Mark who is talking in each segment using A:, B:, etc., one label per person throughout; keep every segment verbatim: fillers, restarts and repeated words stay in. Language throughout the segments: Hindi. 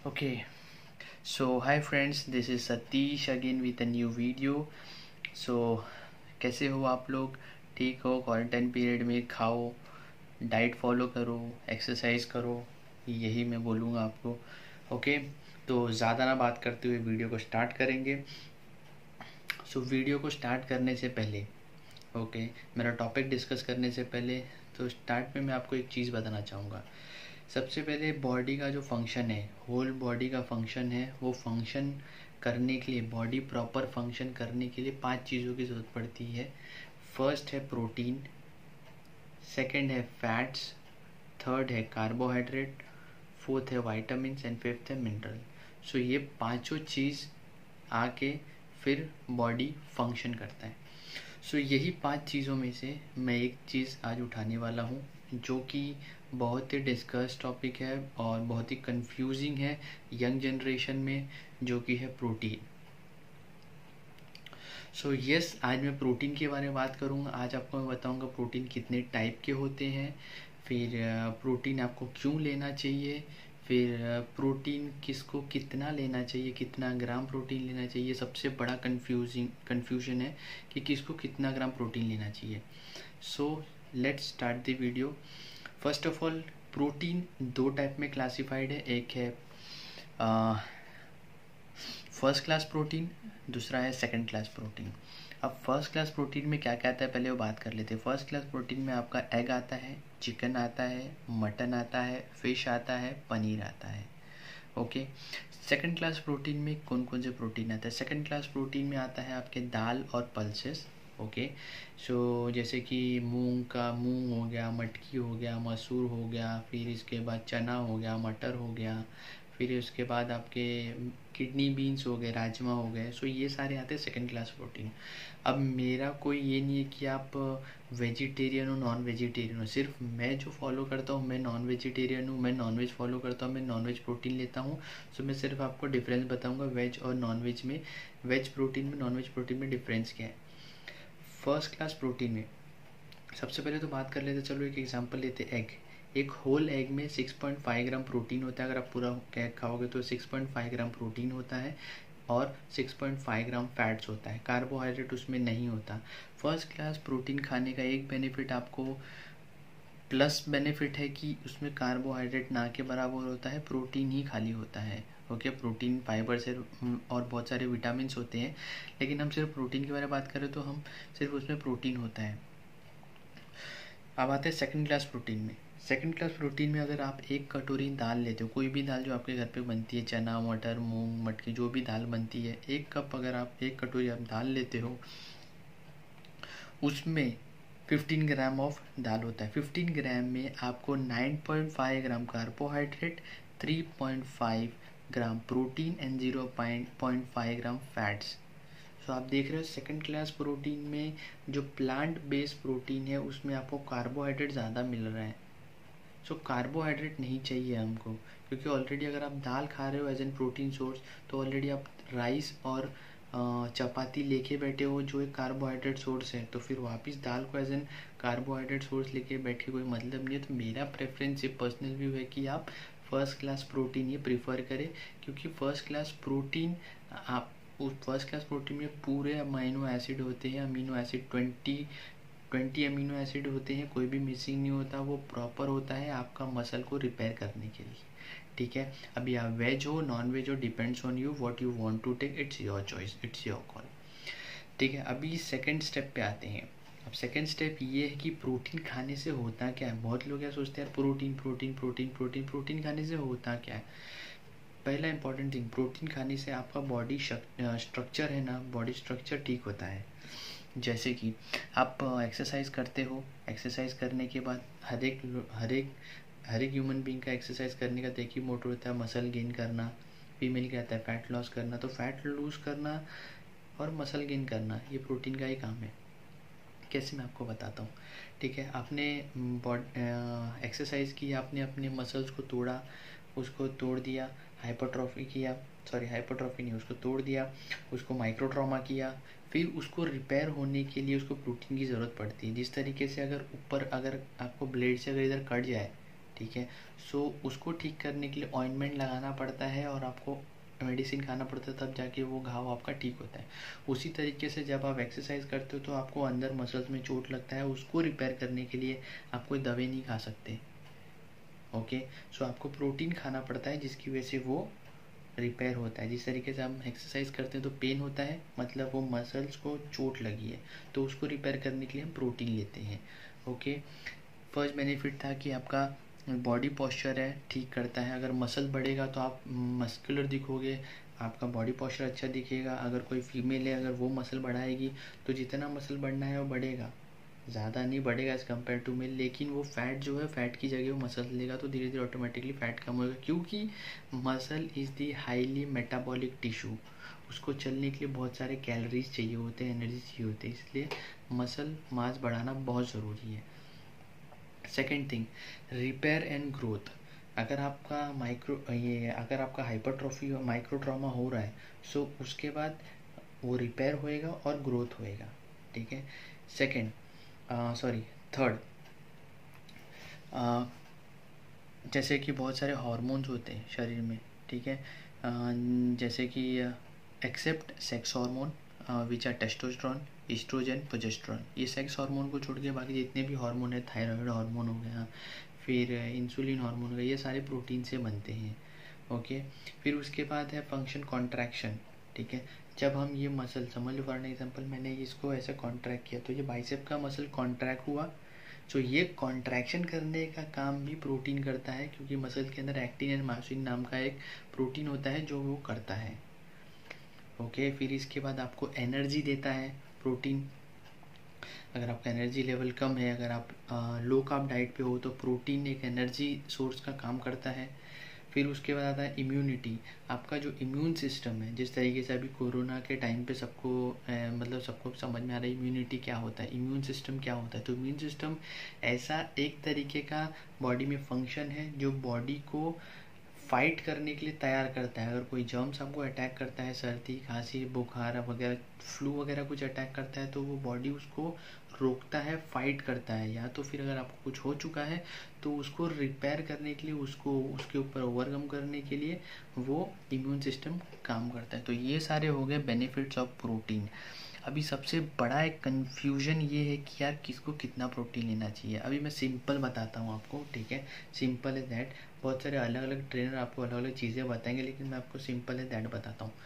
A: Okay, so hi friends, this is Satish again with a new video. So कैसे हो आप लोग? ठीक हो? क्वारंटाइन पीरियड में खाओ, डाइट फॉलो करो, एक्सरसाइज करो, यही मैं बोलूँगा आपको. ओके, तो ज़्यादा ना बात करते हुए वीडियो को स्टार्ट करेंगे. सो वीडियो को स्टार्ट करने से पहले ओके मेरा टॉपिक डिस्कस करने से पहले तो स्टार्ट में मैं आपको एक चीज़ बताना चाहूँगा. सबसे पहले बॉडी का जो फंक्शन है, होल बॉडी का फंक्शन है, वो फंक्शन करने के लिए, बॉडी प्रॉपर फंक्शन करने के लिए पांच चीज़ों की ज़रूरत पड़ती है. फर्स्ट है प्रोटीन, सेकंड है फैट्स, थर्ड है कार्बोहाइड्रेट, फोर्थ है वाइटामिन एंड फिफ्थ है मिनरल. सो ये पांचों चीज़ आके फिर बॉडी फंक्शन करता है. सो so, यही पांच चीज़ों में से मैं एक चीज़ आज उठाने वाला हूँ जो कि बहुत ही डिस्कस टॉपिक है और बहुत ही कंफ्यूजिंग है यंग जनरेशन में, जो कि है protein. So so, yes yes, आज मैं प्रोटीन के बारे में बात करूँगा. आज आपको मैं बताऊँगा प्रोटीन कितने टाइप के होते हैं, फिर प्रोटीन आपको क्यों लेना चाहिए, फिर प्रोटीन किसको कितना लेना चाहिए, कितना ग्राम प्रोटीन लेना चाहिए. सबसे बड़ा कंफ्यूजिंग कन्फ्यूजन है कि किसको कितना ग्राम प्रोटीन लेना चाहिए. So let's start the video. First of all, protein दो टाइप में क्लासिफाइड है. एक है फर्स्ट क्लास प्रोटीन, दूसरा है सेकंड क्लास प्रोटीन. अब फर्स्ट क्लास प्रोटीन में क्या क्या आता है पहले वो बात कर लेते हैं. फर्स्ट क्लास प्रोटीन में आपका एग आता है, चिकन आता है, मटन आता है, फिश आता है, पनीर आता है. ओके. सेकंड क्लास प्रोटीन में कौन कौन से प्रोटीन आता है? सेकंड क्लास प्रोटीन में आता है आपके दाल और पल्सेस. ओके. सो जैसे कि मूंग का मूंग हो गया, मटकी हो गया, मसूर हो गया, फिर इसके बाद चना हो गया, मटर हो गया, फिर उसके बाद आपके किडनी बीन्स हो गए, राजमा हो गए. सो ये सारे आते हैं सेकंड क्लास प्रोटीन. अब मेरा कोई ये नहीं है कि आप वेजिटेरियन हो, नॉन वेजिटेरियन हो. सिर्फ मैं जो फॉलो करता हूँ, मैं नॉन वेजिटेरियन हूँ, मैं नॉन वेज फॉलो करता हूँ, मैं नॉन वेज प्रोटीन लेता हूँ. सो मैं सिर्फ आपको डिफरेंस बताऊँगा वेज और नॉन वेज में, वेज प्रोटीन में, नॉन वेज प्रोटीन में डिफरेंस क्या है. फर्स्ट क्लास प्रोटीन में सबसे पहले तो बात कर लेते, चलो एक एग्जांपल लेते. एग, एक होल एग में six point five gram protein होता है. अगर आप पूरा एग खाओगे तो six point five gram protein होता है और six point five gram fats होता है. कार्बोहाइड्रेट उसमें नहीं होता. फर्स्ट क्लास प्रोटीन खाने का एक बेनिफिट, आपको प्लस बेनिफिट है कि उसमें कार्बोहाइड्रेट ना के बराबर होता है, प्रोटीन ही खाली होता है. ओके okay, प्रोटीन फाइबर से और बहुत सारे विटामिन होते हैं, लेकिन हम सिर्फ प्रोटीन के बारे में बात करें तो हम सिर्फ उसमें प्रोटीन होता है. अब आते हैं सेकंड क्लास प्रोटीन में. सेकंड क्लास प्रोटीन में अगर आप एक कटोरी दाल लेते हो, कोई भी दाल जो आपके घर पे बनती है, चना, मटर, मूंग, मटकी, जो भी दाल बनती है, एक कप अगर आप एक कटोरी आप दाल लेते हो, उसमें फिफ्टीन ग्राम ऑफ दाल होता है. फिफ्टीन ग्राम में आपको nine point five gram carbohydrate, three point five gram protein and zero point five gram fats. तो आप देख रहे हो सेकंड क्लास प्रोटीन में जो प्लांट बेस्ड प्रोटीन है उसमें आपको कार्बोहाइड्रेट ज़्यादा मिल रहा है. सो so, कार्बोहाइड्रेट नहीं चाहिए हमको, क्योंकि ऑलरेडी अगर आप दाल खा रहे हो एज एन प्रोटीन सोर्स, तो ऑलरेडी आप राइस और चपाती लेके बैठे हो जो एक कार्बोहाइड्रेट सोर्स है, तो फिर वापस दाल को एज एन कार्बोहाइड्रेट सोर्स लेके बैठे कोई मतलब नहीं है. तो मेरा प्रेफरेंस, ये पर्सनल व्यू है कि आप फर्स्ट क्लास प्रोटीन ही प्रीफर करें, क्योंकि फर्स्ट क्लास प्रोटीन आप उस फर्स्ट क्लास प्रोटीन में पूरे अमीनो एसिड होते हैं. Amino acid twenty twenty amino acid होते हैं, कोई भी मिसिंग नहीं होता, वो प्रॉपर होता है आपका मसल को रिपेयर करने के लिए. ठीक है. अभी आप वेज हो, नॉन वेज हो, depends on you what you want to take, it's your choice, it's your call. ठीक है. अभी सेकंड स्टेप पे आते हैं. अब सेकंड स्टेप ये है कि प्रोटीन खाने से होता क्या है. बहुत लोग क्या सोचते हैं, protein protein protein protein protein खाने से होता क्या है. पहला इंपॉर्टेंट थिंग, प्रोटीन खाने से आपका बॉडी स्ट्रक्चर है ना, बॉडी स्ट्रक्चर ठीक होता है. जैसे कि आप एक्सरसाइज करते हो, एक्सरसाइज करने के बाद हर एक हर एक हर एक ह्यूमन बीइंग का एक्सरसाइज करने का तो एक ही मोटिव होता है, मसल गेन करना. फीमेल क्या आता है, फैट लॉस करना. तो फैट लूज करना और मसल गेन करना, ये प्रोटीन का ही काम है. कैसे, मैं आपको बताता हूँ. ठीक है. आपने बॉडी एक्सरसाइज की, आपने अपने मसल्स को तोड़ा, उसको तोड़ दिया, हाइपरट्रॉफी किया, सॉरी हाइपरट्रॉफी नहीं, उसको तोड़ दिया, उसको माइक्रोट्रॉमा किया, फिर उसको रिपेयर होने के लिए उसको प्रोटीन की ज़रूरत पड़ती है. जिस तरीके से अगर ऊपर अगर आपको ब्लेड से अगर इधर कट जाए, ठीक है। सो उसको ठीक करने के लिए ऑइंटमेंट लगाना पड़ता है और आपको मेडिसिन खाना पड़ता है, तब जाके वो घाव आपका ठीक होता है। उसी तरीके से जब आप एक्सरसाइज करते हो तो आपको अंदर मसल्स में चोट लगता है, उसको रिपेयर करने के लिए आप कोई दवाई नहीं खा सकते। ओके, सो आपको प्रोटीन खाना पड़ता है जिसकी वजह से वो रिपेयर होता है। जिस तरीके से हम एक्सरसाइज करते हैं तो पेन होता है, मतलब वो मसल्स को चोट लगी है, तो उसको रिपेयर करने के लिए हम प्रोटीन लेते हैं। ओके, फर्स्ट बेनिफिट था कि आपका बॉडी पोस्चर है ठीक करता है। अगर मसल बढ़ेगा तो आप मस्कुलर दिखोगे, आपका बॉडी पोस्चर अच्छा दिखेगा। अगर कोई फीमेल है, अगर वो मसल बढ़ाएगी तो जितना मसल बढ़ना है वो बढ़ेगा, ज़्यादा नहीं बढ़ेगा एज़ कम्पेयर टू मेल। लेकिन वो फैट जो है, फैट की जगह वो मसल लेगा तो धीरे धीरे ऑटोमेटिकली फैट कम होगा, क्योंकि muscle is the highly metabolic tissue. उसको चलने के लिए बहुत सारे कैलोरीज चाहिए होते हैं, एनर्जी चाहिए होती है, इसलिए मसल मास बढ़ाना बहुत ज़रूरी है। Second thing, repair and growth. अगर आपका माइक्रो ये अगर आपका हाइपरट्रॉफी और माइक्रो ट्रॉमा हो रहा है, सो उसके बाद वो रिपेयर होएगा और ग्रोथ होएगा, ठीक है। सेकेंड सॉरी थर्ड, जैसे कि बहुत सारे हार्मोन्स होते हैं शरीर में, ठीक है, uh, जैसे कि except sex hormone which are testosterone, estrogen, progesterone. ये सेक्स हार्मोन को छोड़ के बाकी जितने भी हार्मोन है, थायराइड हार्मोन हो गया, फिर इंसुलिन हार्मोन हो गया, ये सारे प्रोटीन से बनते हैं। ओके, फिर उसके बाद है फंक्शन कॉन्ट्रैक्शन, ठीक है। जब हम ये मसल, समझ लो फॉर एग्जांपल मैंने इसको ऐसे कॉन्ट्रैक्ट किया तो ये बाइसेप का मसल कॉन्ट्रैक्ट हुआ, तो ये कॉन्ट्रैक्शन करने का काम भी प्रोटीन करता है, क्योंकि मसल के अंदर एक्टिन एंड मायोसिन नाम का एक प्रोटीन होता है जो वो करता है। ओके, फिर इसके बाद आपको एनर्जी देता है प्रोटीन। अगर आपका एनर्जी लेवल कम है, अगर आप लो कार्ब डाइट पे हो, तो प्रोटीन एक एनर्जी सोर्स का काम करता है। फिर उसके बाद आता है इम्यूनिटी। आपका जो इम्यून सिस्टम है, जिस तरीके से अभी कोरोना के टाइम पे सबको मतलब सबको समझ में आ रहा है इम्यूनिटी क्या होता है, इम्यून सिस्टम क्या होता है। तो इम्यून सिस्टम ऐसा एक तरीके का बॉडी में फंक्शन है जो बॉडी को फाइट करने के लिए तैयार करता है। अगर कोई जर्म्स आपको अटैक करता है, सर्दी खांसी बुखार वगैरह, फ्लू वगैरह कुछ अटैक करता है, तो वो बॉडी उसको रोकता है, फाइट करता है। या तो फिर अगर आपको कुछ हो चुका है तो उसको रिपेयर करने के लिए, उसको उसके ऊपर ओवरकम करने के लिए वो इम्यून सिस्टम काम करता है। तो ये सारे हो गए बेनिफिट्स ऑफ प्रोटीन। अभी सबसे बड़ा एक कन्फ्यूजन ये है कि यार किसको कितना प्रोटीन लेना चाहिए। अभी मैं सिंपल बताता हूँ आपको, ठीक है, सिंपल है दैट। बहुत सारे अलग अलग ट्रेनर आपको अलग अलग चीज़ें बताएंगे, लेकिन मैं आपको सिंपल है दैट बताता हूँ।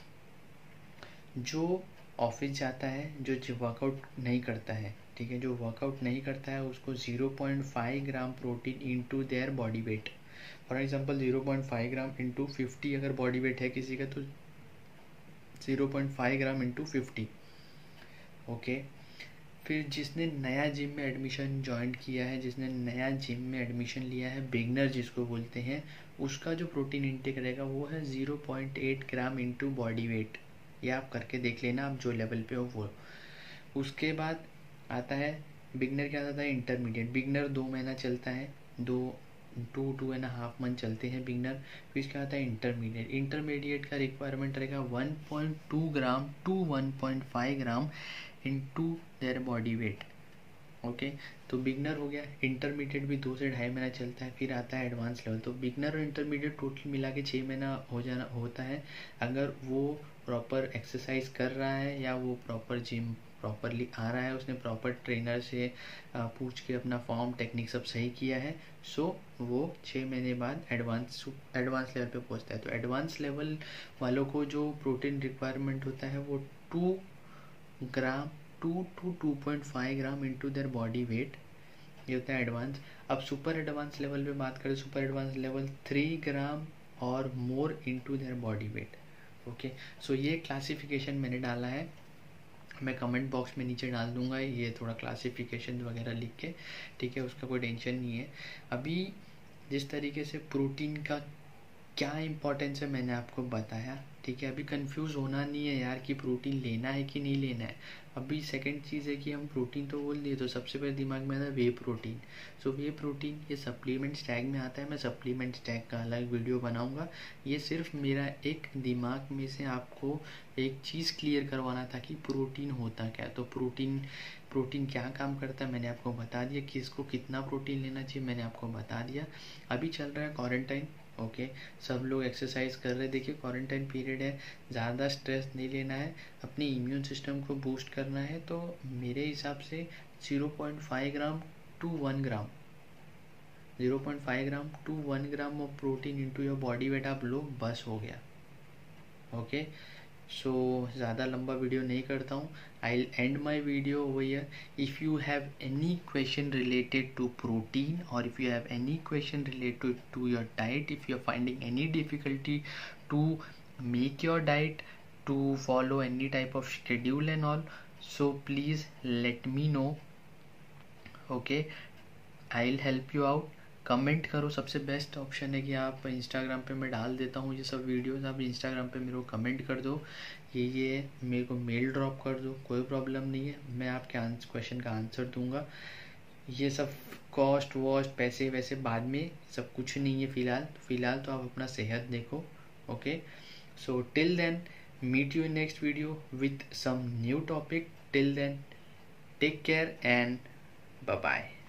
A: जो ऑफिस जाता है, जो वर्कआउट नहीं करता है, ठीक है, जो वर्कआउट नहीं करता है उसको zero point five gram protein into their body weight. For example zero point five gram into fifty अगर बॉडी वेट है किसी का, तो zero point five gram into fifty. Okay, फिर जिसने नया जिम में एडमिशन ज्वाइन किया है, जिसने नया जिम में एडमिशन लिया है, बिगनर जिसको बोलते हैं, उसका जो प्रोटीन इंटेक रहेगा वो है zero point eight gram into body weight. ये आप करके देख लेना, आप जो लेवल पे हो वो। उसके बाद आता है बिगनर के आता है इंटरमीडिएट। बिगनर दो महीना चलता है, दो to two and half month चलते हैं बिगनर। फिर इसका आता है इंटरमीडिएट। इंटरमीडिएट का रिक्वायरमेंट रहेगा one point two gram to one point five gram into their body weight. Okay, तो बिगनर हो गया। इंटरमीडिएट भी दो से ढाई महीना चलता है। फिर आता है एडवांस लेवल। तो बिगनर और इंटरमीडिएट टोटल मिला के छः महीना हो जाना होता है, अगर वो प्रॉपर एक्सरसाइज कर रहा है या वो प्रॉपर जिम प्रॉपरली आ रहा है, उसने प्रॉपर ट्रेनर से पूछ के अपना फॉर्म टेक्निक सब सही किया है, सो वो छः महीने बाद एडवांस एडवांस लेवल पे पहुंचता है। तो एडवांस लेवल वालों को जो प्रोटीन रिक्वायरमेंट होता है वो two gram to two two point five gram into their body weight, ये होता है एडवांस। अब सुपर एडवांस लेवल पे बात करें, super advance level three gram और more into their body weight. Okay, so ये क्लासिफिकेशन मैंने डाला है, मैं कमेंट बॉक्स में नीचे डाल दूंगा ये थोड़ा क्लासिफिकेशन वगैरह लिख के, ठीक है, उसका कोई टेंशन नहीं है। अभी जिस तरीके से प्रोटीन का क्या इंपॉर्टेंस है मैंने आपको बताया, ठीक है। अभी कंफ्यूज होना नहीं है यार कि प्रोटीन लेना है कि नहीं लेना है। अभी सेकंड चीज़ है कि हम प्रोटीन तो बोल दिए, तो सबसे पहले दिमाग में आता है whey protein. So whey protein ये सप्लीमेंट स्टैग में आता है, मैं सप्लीमेंट स्टैग का अलग वीडियो बनाऊंगा। ये सिर्फ मेरा एक दिमाग में से आपको एक चीज़ क्लियर करवाना था कि प्रोटीन होता क्या। तो प्रोटीन प्रोटीन क्या काम करता है मैंने आपको बता दिया, किसको कितना प्रोटीन लेना चाहिए मैंने आपको बता दिया। अभी चल रहा है क्वारंटाइन, ओके okay, सब लोग एक्सरसाइज कर रहे हैं। देखिए क्वारंटाइन पीरियड है, ज़्यादा स्ट्रेस नहीं लेना है, अपनी इम्यून सिस्टम को बूस्ट करना है। तो मेरे हिसाब से zero point five gram to one gram zero point five gram to one gram of protein into your body weight आप लो, बस हो गया। ओके सो ज़्यादा लंबा वीडियो नहीं करता हूँ, I will end my video over here. If you have any question related to protein और if you have any question related to your diet, if you are finding any difficulty to make your diet, to follow any type of schedule and all, so please let me know, okay, I'll help you out। Comment करो, सबसे बेस्ट ऑप्शन है कि आप इंस्टाग्राम पे मैं डाल देता हूँ ये सब वीडियोस, आप इंस्टाग्राम पे मेरे को कमेंट कर दो, ये ये मेरे को मेल ड्रॉप कर दो, कोई प्रॉब्लम नहीं है, मैं आपके क्वेश्चन का आंसर दूंगा। ये सब कॉस्ट वॉस्ट पैसे वैसे बाद में, सब कुछ नहीं है फ़िलहाल। फ़िलहाल तो आप अपना सेहत देखो, okay. So till then meet you in next video with some new topic. Till then, take care and bye bye.